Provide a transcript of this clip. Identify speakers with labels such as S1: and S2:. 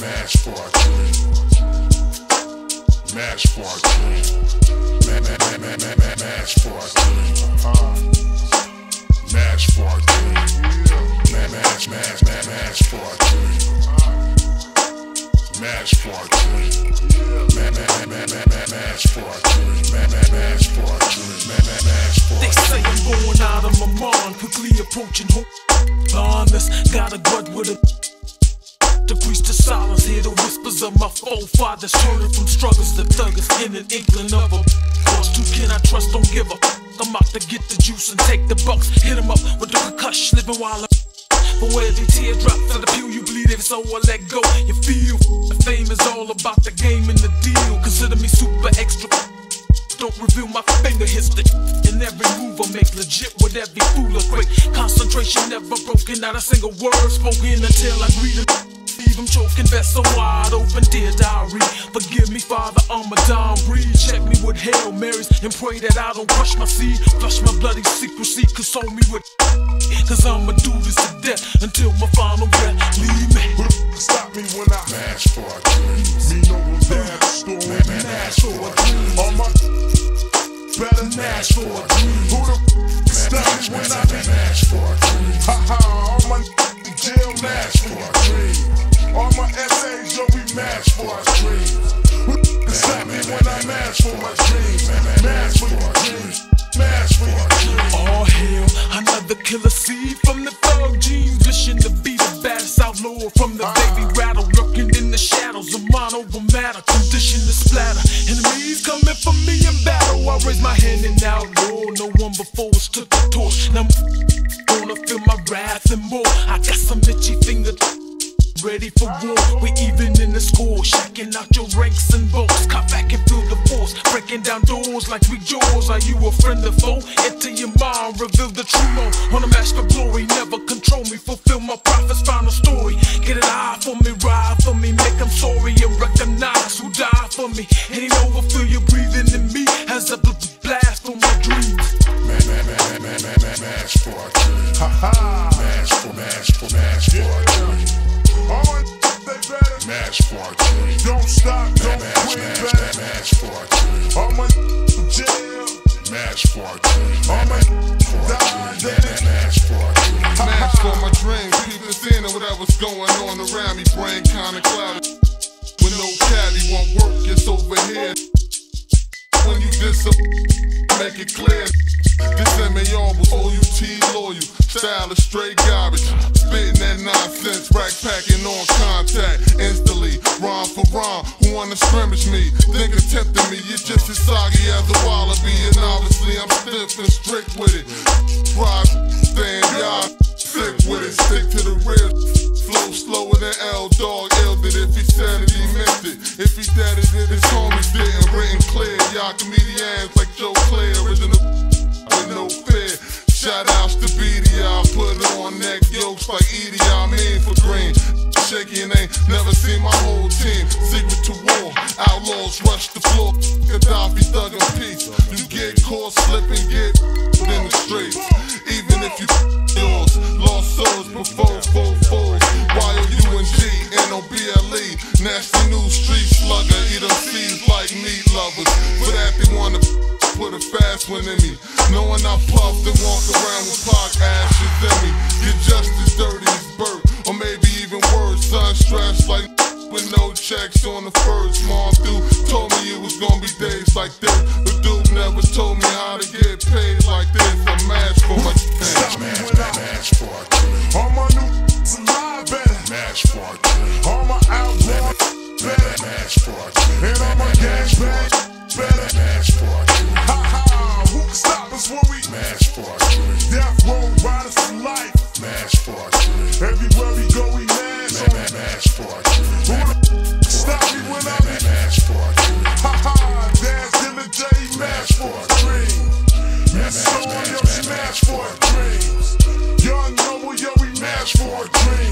S1: Match for a dream. Match for a dream. Match for a dream. Match for a dream. Match for a dream. Match for a dream. Match for a dream. Match for a dream.
S2: They say I'm going out of my mind, quickly approaching home. Honest, got a grudge with a decrease to silence, hear the whispers of my forefathers turning from struggles to thuggers in an inkling of a cost. Who can I trust? Don't give a I'm out to get the juice and take the bucks. Hit 'em up with the concussion, living while but where the teardrops of the pew, you bleed every soul I let go. You feel the fame is all about the game and the deal. Consider me super extra. Don't reveal my finger history. In every move I make legit with every fool a quick. Concentration never broken, not a single word spoken until I greet him. Leave him choking, vessel wide open, dear diary. Forgive me, Father, I'm a dying breed. Check me with Hail Marys and pray that I don't crush my seed. Flush my bloody secrecy, console me with cause I'ma do this to death until my final breath leave me.
S1: Stop me when I match for a dream. Me know that story. Match for a dream. All my better match for a dream. Who the stop me when I match for a dream? Haha, all my jail match for a dream. All my essays, yo, we match for a dream. Who the stop me when I match for my dream? Match for a dream. Match for a dream.
S2: All hail, another killer seed from the thug genes. Wishing to be the baddest outlaw from the baby rattle. Lurking in the shadows of mind over matter. Conditioned to splatter. Enemies coming for me in battle. I raise my hand and outlaw. No one before us took the torch. Now I'm gonna feel my wrath and more. I got some itchy fingers ready for war. We even in the score, shacking out your ranks and bolts. Cut back and feel the force, breaking down doors like we jaws. Are you a friend or foe? Enter your mind, reveal the true mode. Wanna match for glory, never control me. Fulfill my prophet's final story. Get it high for me, ride for me, make them sorry and recognize who died for me. Ain't over, feel you breathing in me as a blast for my dreams.
S1: Match for a dream. Match for a dream. All my they better match for a dream. Don't stop, don't quit, better match for a dream. All my jail, match for a dream. All my die, match for a dream.
S3: Match for my dreams. People seeing whatever's going on around me. Brain kinda clouded. When no caddy won't work, it's over here. When you make it clear. This MAR was OUT loyal. Style is straight garbage. Spitting that nonsense, rack packing on contact. Instantly, rhyme for rhyme. Who wanna scrimmage me? Think of tempting me, you're just as soggy as a wallaby. And obviously I'm stiff and strict with it. Ride, stand, y'all sick with it. Stick to the real. Flow slower than L-Dog. Illed it if he said it, he missed it. If he dead it, his homies didn't. Written clear, y'all comedians like Joe Clay. Original with no fear. Shout outs to BD, I'll put on neck yokes like Edie, I mean for green. Shaky and ain't never seen my whole team. Secret to war, outlaws rush the floor. Gaddafi thug and peace. You get caught slipping, get in the streets. Even if you yours, lost souls before foes. Y-O-U-N-G, N-O-B-L-E. Nasty new street slugger, eat them seeds like meat lovers. For that they wanna put a fast one in me. Knowing I puffed and walk around with park ashes in me. Get just as dirty as Bert, or maybe even worse. Sun stressed like with no checks on the first. Mom dude told me it was gonna be days like this, but dude never told me how to get paid like this. A match for my
S1: match for a dream.
S3: all my new alive better.
S1: Match for a dream.
S3: All my outlaws better.
S1: Match for a dream.
S3: And all my gas bags better.
S1: Match for a dream.
S3: Ha ha, who can stop us when we
S1: Match for a dream.
S3: death row riders for life?
S1: Match for a dream.
S3: Everywhere we go, we mash on.
S1: Match for a dream.
S3: Who the stop me when I be?
S1: Match for a dream.
S3: Ha ha, dance Dillinger, match for a dream. Miss Soul, yo, she match for a dream. Young Noble, yo, we match for a dream.